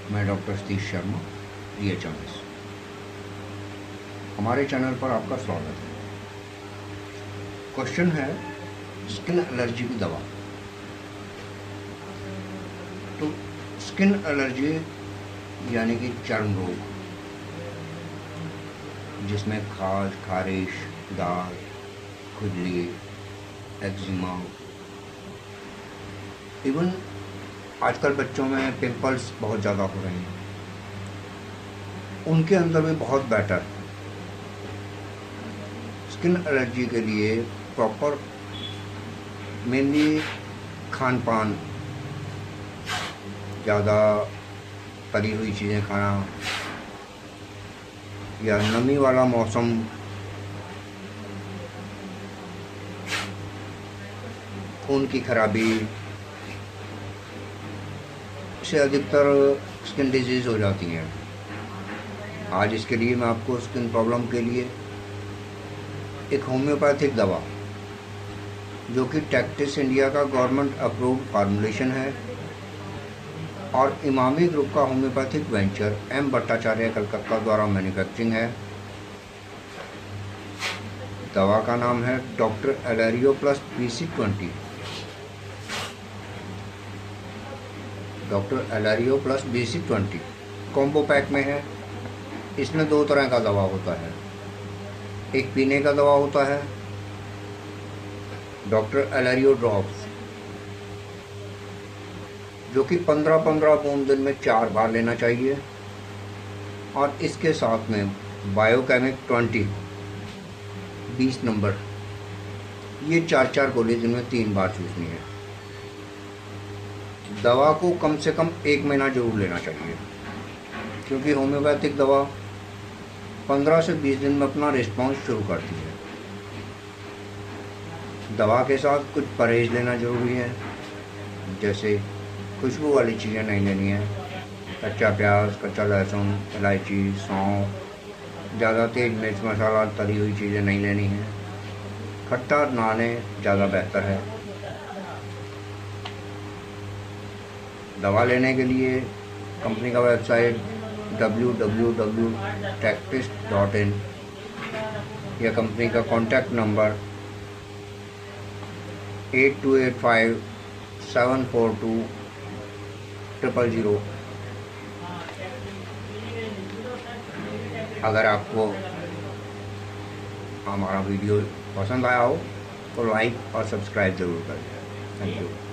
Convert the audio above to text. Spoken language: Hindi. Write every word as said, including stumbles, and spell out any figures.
मैं doctor Satish Sharma, D H M S. हमारे चैनल पर आपका स्वागत है। क्वेश्चन है स्किन एलर्जी की दवा। तो स्किन एलर्जी यानी कि चर्म रोग, जिसमें खाज, खारिश, दाग, खुजली, एक्जिमा, इवन आजकल बच्चों में पिंपल्स बहुत ज़्यादा हो रहे हैं, उनके अंदर भी बहुत बेटर स्किन एलर्जी के लिए प्रॉपर मेनली खान पान, ज़्यादा तली हुई चीज़ें खाना या नमी वाला मौसम, खून की खराबी से अधिकतर स्किन डिजीज़ हो जाती हैं। आज इसके लिए मैं आपको स्किन प्रॉब्लम के लिए एक होम्योपैथिक दवा, जो कि टेक्टिस इंडिया का गवर्नमेंट अप्रूव्ड फार्मूलेशन है और इमामी ग्रुप का homeopathic venture M Bhattacharya Calcutta द्वारा मैन्युफैक्चरिंग है। दवा का नाम है डॉक्टर एलरियो plus B C twenty. Doctor एलरियो plus B C twenty combo pack में है। इसमें दो तरह का दवा होता है, एक पीने का दवा होता है डॉक्टर एलरियो ड्रॉप्स, जो कि पंद्रह पंद्रह बूंद दिन में चार बार लेना चाहिए, और इसके साथ में बायोकेमिक ट्वेंटी बीस नंबर, ये चार चार गोली दिन में तीन बार चूसनी है। दवा को कम से कम एक महीना जरूर लेना चाहिए, क्योंकि होम्योपैथिक दवा पंद्रह से बीस दिन में अपना रिस्पॉन्स शुरू करती है। दवा के साथ कुछ परहेज लेना जरूरी है, जैसे खुशबू वाली चीज़ें नहीं लेनी है, कच्चा प्याज, कच्चा लहसुन, इलायची, सौंफ, ज़्यादा तेज मिर्च मसाला, तली हुई चीज़ें नहीं लेनी है, खट्टा ना लें, ज़्यादा बेहतर है। दवा लेने के लिए कंपनी का website W W W dot Tectis dot in या कंपनी का contact number eight two eight five seven four two triple zero. अगर आपको हमारा वीडियो पसंद आया हो तो लाइक और सब्सक्राइब ज़रूर करें। Thank you.